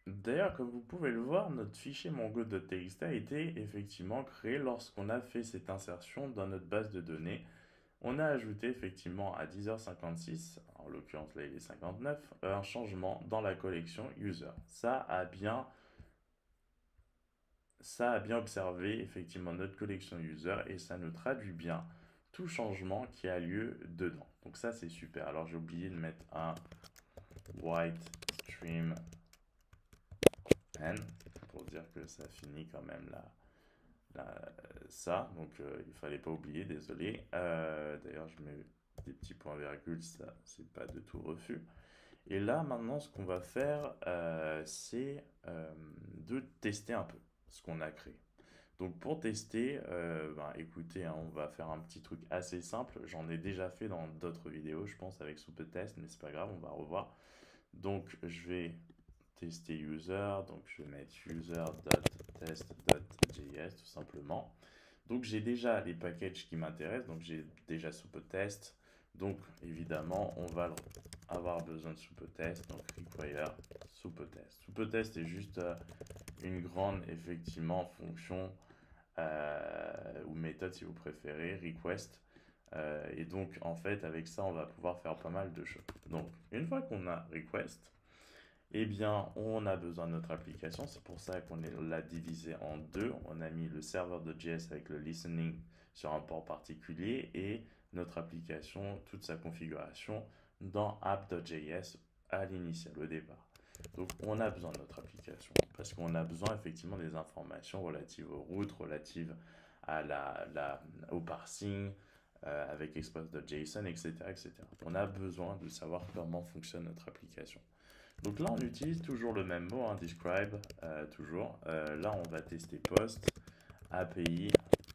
D'ailleurs, comme vous pouvez le voir, notre fichier mongo.txt a été effectivement créé lorsqu'on a fait cette insertion dans notre base de données. On a ajouté effectivement à 10h56, en l'occurrence là il est 59, un changement dans la collection user. Ça a bien observé effectivement notre collection user et ça nous traduit bien tout changement qui a lieu dedans. Donc ça c'est super. Alors j'ai oublié de mettre un white stream n pour dire que ça finit quand même ça. Donc il fallait pas oublier, désolé. D'ailleurs je mets des petits points virgules, ça c'est pas de tout refus. Et là maintenant ce qu'on va faire c'est de tester un peu ce qu'on a créé. Donc pour tester, écoutez, hein, on va faire un petit truc assez simple. J'en ai déjà fait dans d'autres vidéos, je pense, avec Soupetest, mais c'est pas grave, on va revoir. Donc je vais tester user, donc je vais mettre user.test.js tout simplement. Donc j'ai déjà les packages qui m'intéressent, donc j'ai déjà Soupetest. Donc évidemment, on va avoir besoin de Soupetest, donc require Soupetest. Soupetest est juste une grande, effectivement, fonction ou méthode si vous préférez, request. Et donc en fait avec ça on va pouvoir faire pas mal de choses. Donc une fois qu'on a request, eh bien on a besoin de notre application. C'est pour ça qu'on l'a divisé en deux. On a mis le serveur de JS avec le listening sur un port particulier et notre application, toute sa configuration dans app.js à l'initial, au départ. Donc on a besoin de notre application parce qu'on a besoin effectivement des informations relatives aux routes, relatives au parsing, avec express.json, etc., etc. On a besoin de savoir comment fonctionne notre application. Donc là, on utilise toujours le même mot, hein, describe, toujours. Là, on va tester post, API,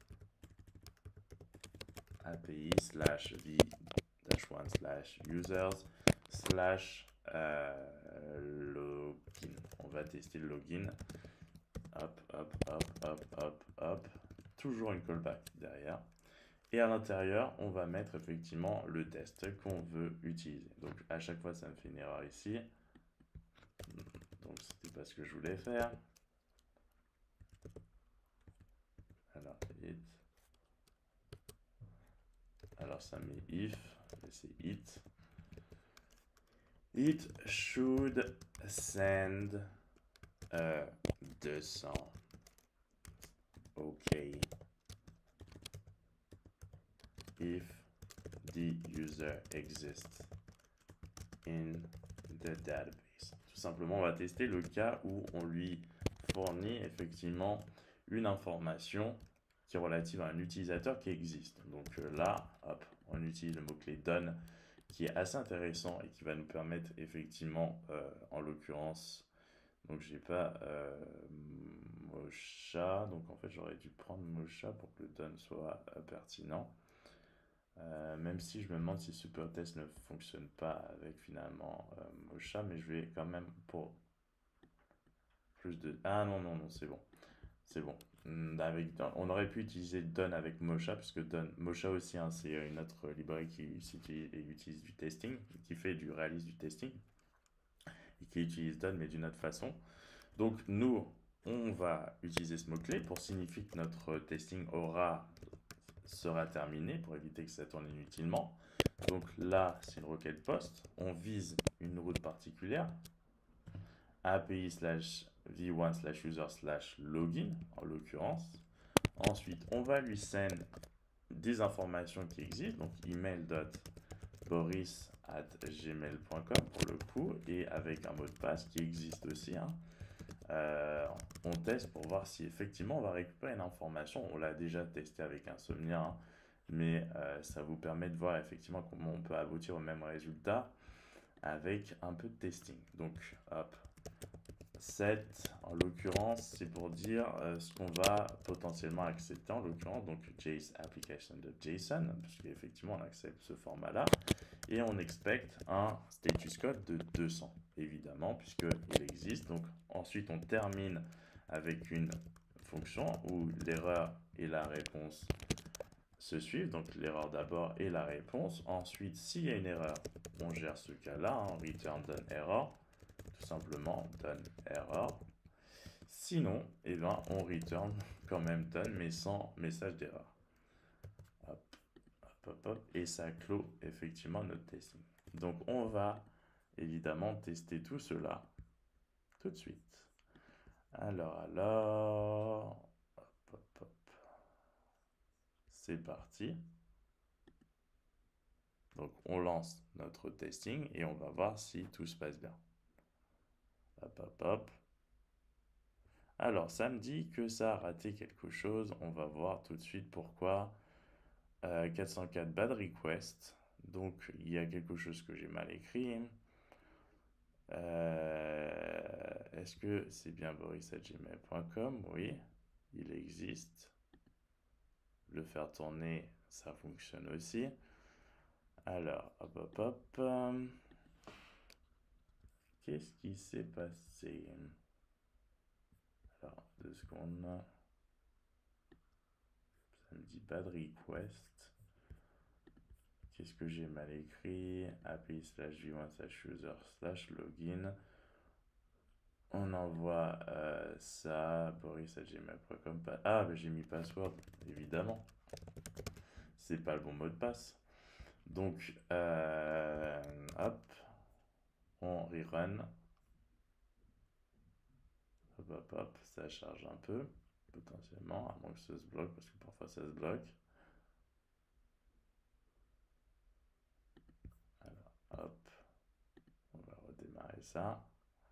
API slash v-1 slash users slash login. On va tester le login. Hop, hop, hop, hop, hop, hop. Toujours une callback derrière. Et à l'intérieur, on va mettre effectivement le test qu'on veut utiliser. Donc à chaque fois, ça me fait une erreur ici. Donc c'était pas ce que je voulais faire. Alors, it. Alors ça met if, et c'est it. It should send 200. OK. If the user exists in the database. Tout simplement, on va tester le cas où on lui fournit effectivement une information qui est relative à un utilisateur qui existe. Donc là, hop, on utilise le mot-clé done qui est assez intéressant et qui va nous permettre effectivement, en l'occurrence, donc j'ai pas Mocha, donc en fait j'aurais dû prendre Mocha pour que le done soit pertinent. Même si je me demande si Supertest ne fonctionne pas avec finalement Mocha, mais je vais quand même pour plus de... Ah non, non, non, c'est bon. C'est bon. On aurait pu utiliser Done avec Mocha, puisque Mocha aussi, hein, c'est une autre librairie qui utilise du testing, qui fait du réalisme du testing, et qui utilise Done, mais d'une autre façon. Donc nous, on va utiliser ce mot-clé pour signifier que notre testing sera terminé, pour éviter que ça tourne inutilement. Donc là, c'est une requête post. On vise une route particulière, API slash v1 slash user slash login, en l'occurrence. Ensuite, on va lui send des informations qui existent, donc email.boris@gmail.com pour le coup, et avec un mot de passe qui existe aussi, hein. On teste pour voir si effectivement on va récupérer une information. On l'a déjà testé avec Insomnia, hein, mais ça vous permet de voir effectivement comment on peut aboutir au même résultat avec un peu de testing. Donc, hop, set, en l'occurrence, c'est pour dire ce qu'on va potentiellement accepter, en l'occurrence, donc JS application de JSON, parce qu'effectivement on accepte ce format-là, et on expecte un status code de 200, évidemment, puisqu'il existe. Donc ensuite on termine avec une fonction où l'erreur et la réponse se suivent, donc l'erreur d'abord et la réponse. Ensuite, s'il y a une erreur, on gère ce cas-là, hein, return done error. tout simplement done error. Sinon, eh ben, on return quand même done, mais sans message d'erreur. Hop, hop, hop, hop, et ça clôt effectivement notre testing. Donc, on va évidemment tester tout cela tout de suite. Alors, hop, hop, hop. C'est parti. Donc, on lance notre testing et on va voir si tout se passe bien. Hop, hop, hop. Alors, ça me dit que ça a raté quelque chose. On va voir tout de suite pourquoi. 404 bad request. Donc, il y a quelque chose que j'ai mal écrit. Est-ce que c'est bien boris@gmail.com? Oui, il existe. Le faire tourner, ça fonctionne aussi. Alors, hop, hop, hop. Qu'est-ce qui s'est passé? Alors, 2 secondes. Ça me dit bad request. Qu'est-ce que j'ai mal écrit? API/v1/user/login. On envoie ça, boris@gmail.com. Ah, j'ai mis password, évidemment. C'est pas le bon mot de passe. Donc, hop, on rerun. Hop, hop, hop, ça charge un peu, potentiellement, à moins que ça se bloque, parce que parfois ça se bloque. Alors, hop, on va redémarrer ça.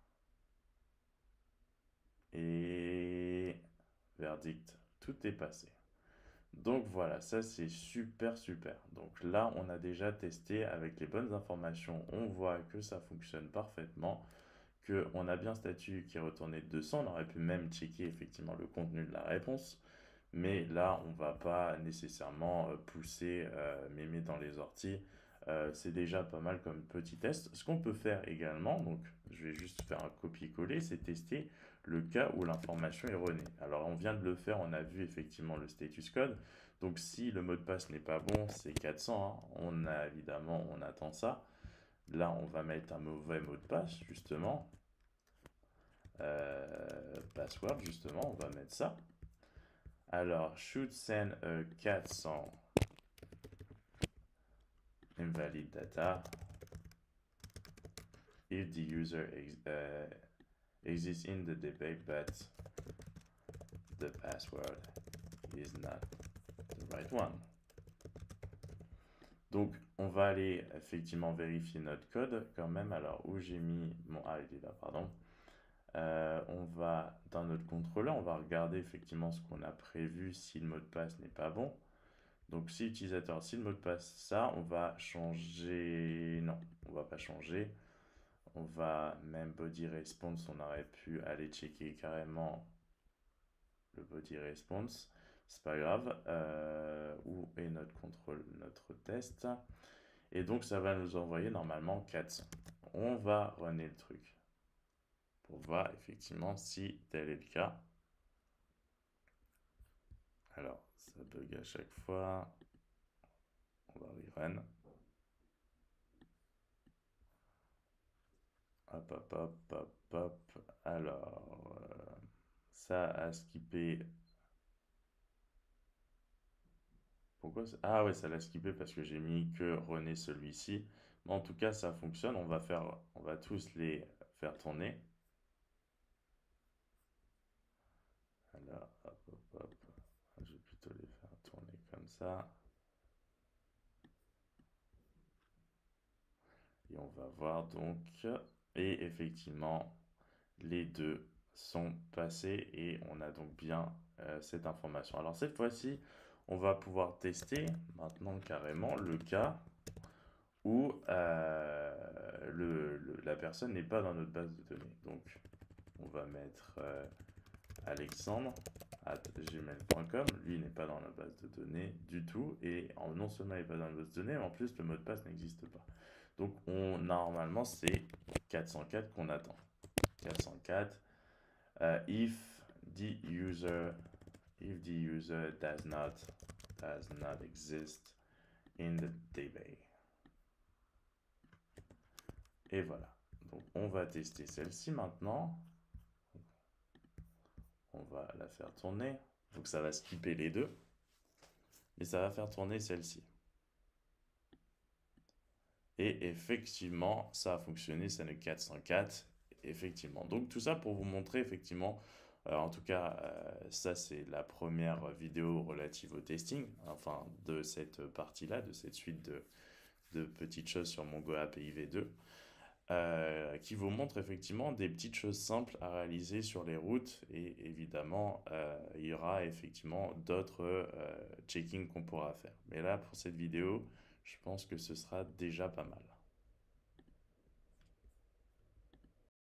Et verdict, tout est passé. Donc voilà, ça c'est super super. Donc là, on a déjà testé avec les bonnes informations. On voit que ça fonctionne parfaitement, qu'on a bien statut qui est retourné 200. On aurait pu même checker effectivement le contenu de la réponse. Mais là, on va pas nécessairement pousser mémé dans les orties. C'est déjà pas mal comme petit test. Ce qu'on peut faire également, donc je vais juste faire un copier-coller, c'est tester le cas où l'information est erronée. Alors on vient de le faire, on a vu effectivement le status code. Donc si le mot de passe n'est pas bon, c'est 400. Hein. On a évidemment, on attend ça. Là, on va mettre un mauvais mot de passe, justement. Password, justement, on va mettre ça. Alors, should send a 400 invalid data if the user exists in the debate but the password is not the right one. Donc, on va aller effectivement vérifier notre code quand même. Alors, où j'ai mis mon... Ah, il est là, pardon. On va, dans notre contrôleur, on va regarder effectivement ce qu'on a prévu si le mot de passe n'est pas bon. Donc, si utilisateur, si le mot de passe, ça, on va changer... Non, on va pas changer. On va même body response, on aurait pu aller checker carrément le body response. C'est pas grave. Où est notre contrôle, notre test? Et donc, ça va nous envoyer normalement 400. On va runner le truc pour voir effectivement si tel est le cas. Alors, ça bug à chaque fois. On va rerun. Hop, hop, hop, hop, hop. Alors, ça a skippé. Pourquoi ça... Ah ouais, ça l'a skippé parce que j'ai mis que René celui-ci. Mais en tout cas, ça fonctionne. On va tous les faire tourner. Alors, hop, hop, hop. Je vais plutôt les faire tourner comme ça. Et on va voir donc. Et effectivement, les deux sont passés et on a donc bien cette information. Alors cette fois-ci, on va pouvoir tester maintenant carrément le cas où la personne n'est pas dans notre base de données. Donc on va mettre alexandre@gmail.com. Lui n'est pas dans la base de données du tout. Et non seulement il n'est pas dans la base de données, mais en plus le mot de passe n'existe pas. Donc normalement c'est 404 qu'on attend. 404 if the user does not exist in the DB. Et voilà. Donc, on va tester celle-ci maintenant. On va la faire tourner. Donc, ça va skipper les deux. Mais ça va faire tourner celle-ci. Et effectivement, ça a fonctionné, c'est le 404. Effectivement. Donc, tout ça pour vous montrer, effectivement, en tout cas, ça, c'est la première vidéo relative au testing. Enfin, de cette partie-là, de cette suite de petites choses sur Mongo API V2. Qui vous montre effectivement des petites choses simples à réaliser sur les routes et évidemment il y aura effectivement d'autres checkings qu'on pourra faire. Mais là pour cette vidéo, je pense que ce sera déjà pas mal.